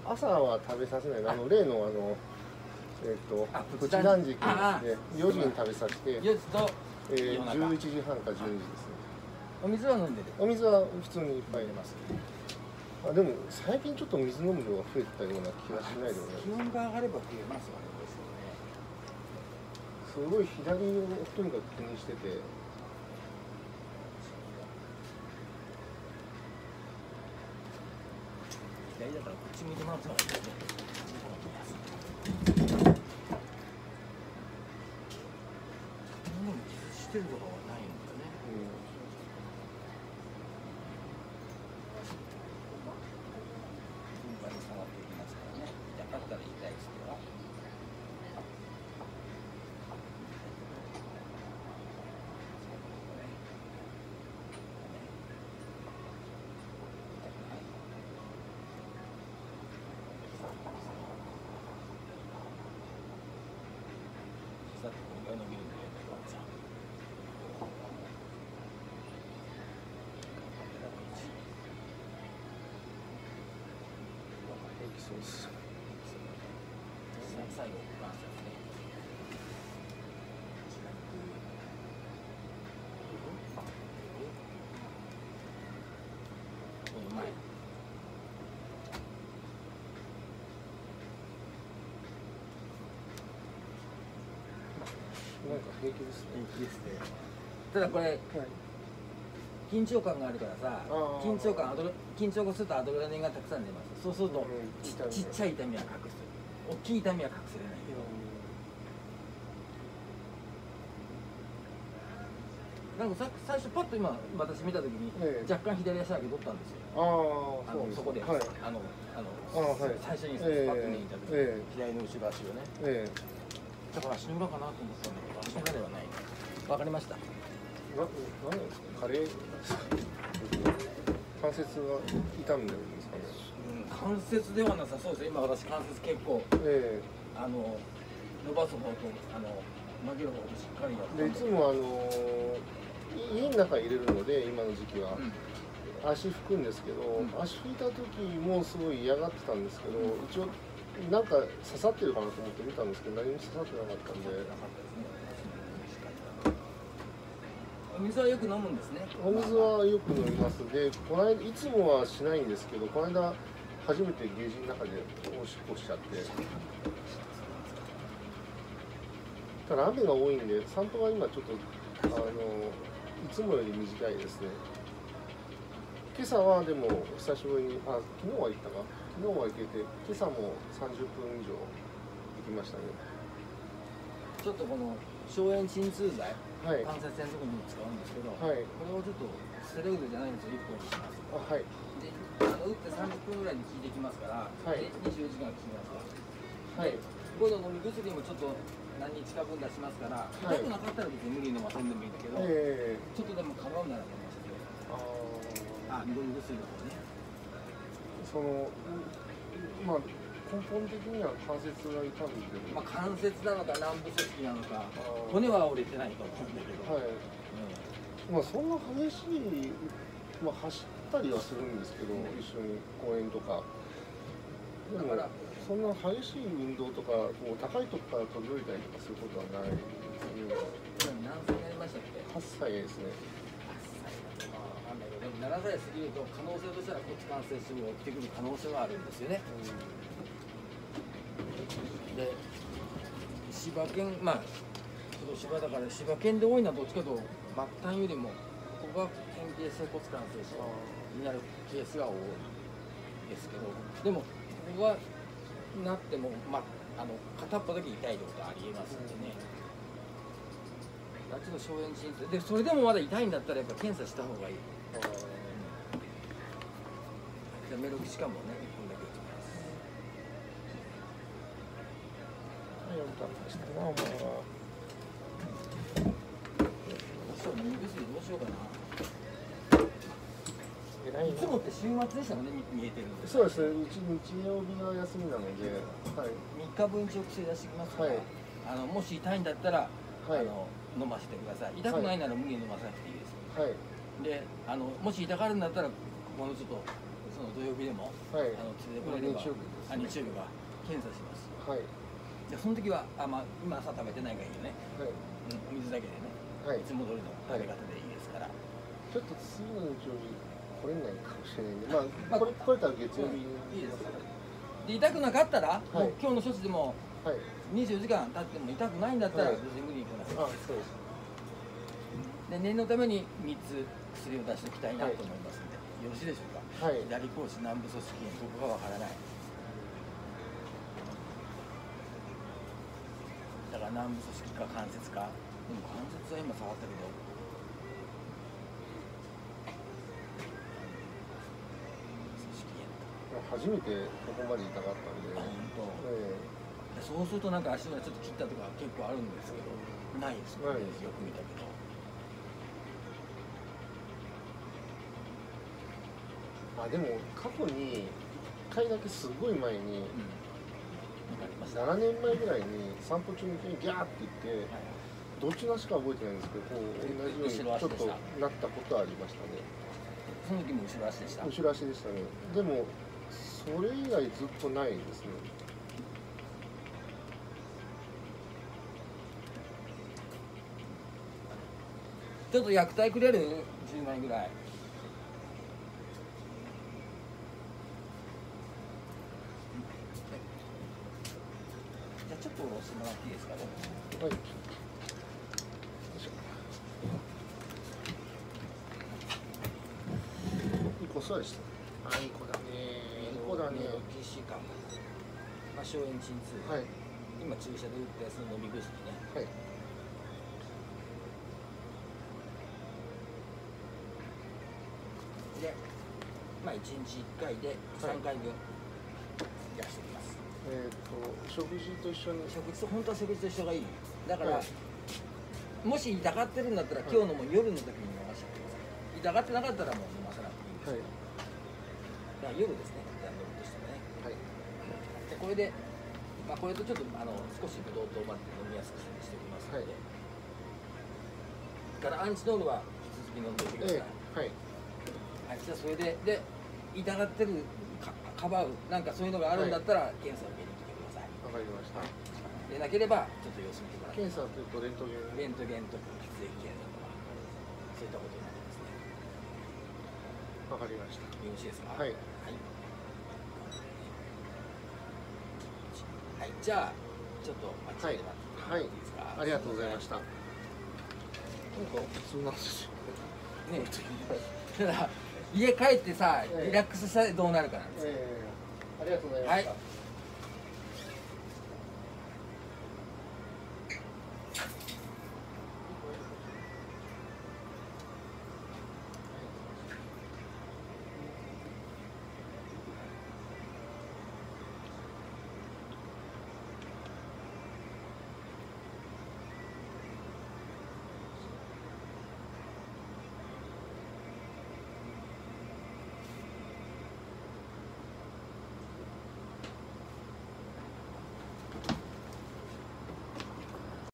朝は食べさせない。例のプチ断食で4時に食べさせて、 4時と 11時半か12時ですね。 お水は飲んでる？ お水は普通にいっぱい入れます。でも最近ちょっと水飲む量が増えたような気がしないでもない。 気温が上がれば増えますわね。 すごい左をとにかく気にしてて。 左だからこっち向いてもらった方がいいですね。してるとかはないんだね。順番に下がっていきますからね。じゃあ、だったら痛いですよ。さっきこれが伸びるんで。 そうです。 最後関節ね。この前。 なんか平気ですね。 平気ですね。ただこれ、はい、緊張感があるからさ、緊張がするとアドレナリンがたくさん出ます。そうすると、ちっちゃい痛みは隠す。大きい痛みは隠せれないけど。なんか最初パッと今私見たときに、若干左足だけ取ったんですよ。そこで、はい、最初にパッと見たときに、左の後ろ足をね。だから足の裏かなと思ったんだけど、足の裏ではない。わかりました。 何ですか？加齢ですか？関節が痛んでるんですかね。 関節ではなさそうです。今私関節結構、伸ばす方と曲げる方としっかりやって。 でいつも家の中に入れるので今の時期は、足拭くんですけど、足拭いた時もすごい嫌がってたんですけど、一応なんか刺さってるかなと思って見たんですけど、何も刺さってなかったんで。 お水はよく飲むんですね。 お水はよく飲みます。で、この間いつもはしないんですけど、この間初めてゲージの中でおしっこしちゃって。ただ雨が多いんで、散歩が今ちょっといつもより短いですね。今朝はでも久しぶりに昨日は行ったか。昨日は行けて、今朝も30分以上行きましたね。 ちょっとこの消炎鎮痛剤。 はい、 関節炎のところに使うんですけど、 はい、 これをちょっとステロイドじゃないんですよ、1本にします。 はい、 で打って30分ぐらいに効いてきますから、はい、24時間効きますから、はい、この飲み薬もちょっと何日か分出しますから、痛くなかったら別に無理飲ませんでもいいんだけど、ちょっとでも構うなら飲ませて、飲み薬の方ね。 まあ根本的には関節が痛んでる。 関節なのか軟部組織なのか、骨は折れてないと思うんだけど。はい。 そんな激しい、走ったりはするんですけど、一緒に公園とか。でもそんな激しい運動とか、高いとこから飛び降りたりとかすることはないですね。 何歳になりましたっけ ？8歳ですね。 8歳だと分かんないけど、でも7歳過ぎると可能性としては骨関節症が起きてくる可能性はあるんですよね。で柴犬、柴だから柴犬で多いのはどっちかというと末端よりもここが変形性骨関節症になるケースが多いですけど、でもここがなっても、片っぽだけ痛いってことはありえますんでね。ちょっと消炎鎮痛で、それでもまだ痛いんだったらやっぱ検査した方がいい。じゃあメロキシカンもね、1本だけ打ちます。飲み薬どうしようかな。いつもって週末でしたもんね、見えてるんで。 そうですね、日曜日が休みなので、 3日分直接出してきますから、もし痛いんだったら、飲ませてください。痛くないなら無理に飲まさなくていいです。で、もし痛がるんだったら、ここのちょっとその土曜日でも、 はい、 連れてこれれば、 日曜日ですね。 日曜日が検査します。 はい。 でその時はまあ今朝食べてないがいいよね。 はい。 お水だけでね。 はい。 いつも通りの食べ方でいいですから。 ちょっと次の日曜日来れないかもしれないんで、まあこれたら月曜日に、 いいです。で痛くなかったら、もう今日の処置でも24時間経っても痛くないんだったら別に無理に来なくていいです。そうです。で念のために3つ薬を出しておきたいなと思いますので、よろしいでしょうか。はい。左甲子南部組織炎、どこかわからない。だから南部組織か関節か。でも関節は今触ったけど。 初めてここまで痛かったんで。 本当。そうするとなんか足がちょっと切ったとか結構あるんですけど、ないですよね。よく見たけど。 でも過去に1回だけすごい前に、7年前ぐらいに散歩中にギャーって言って、どっちの足か覚えてないんですけど、こう同じようにちょっとなったことはありましたね。 その時も後ろ足でした。 後ろ足でしたね。でもそれ以来ずっとないですね。 ちょっと薬体くれる？10枚ぐらい。じゃあちょっと下ろしてもらっていいですかね。 はい。いい子そうでした。いい子だね。いい子だね。 PC か。消炎鎮痛。はい。今注射で打ったやつの飲み薬ね。はい。で、1日1回で3回分出してきます。 食事と一緒に。 本当は食事と一緒がいい。だから、もし痛がってるんだったら、今日のも夜の時に飲ませてください。痛がってなかったらもう飲ませなくていいんですけど。だから夜ですね、飲むとしてもね。はい。でこれで、これとちょっと少しブドウ糖まで飲みやすくしておきますので。からアンチノールは引き続き飲んでおいてください。はい。はい、じゃあそれで痛がってるかばうなんかそういうのがあるんだったら、検査を受けに来てください。わかりました。でなければちょっと様子見てもらって。検査というとレントゲンとか血液検査とかそういったことになりますね。わかりました。よろしいですか。はい。はい。はい、じゃあちょっと待ちで待っていいですか。ありがとうございました。なんか普通なんですよね。だから家帰ってさ、リラックスしたらどうなるかなんですよ。ありがとうございました。はい。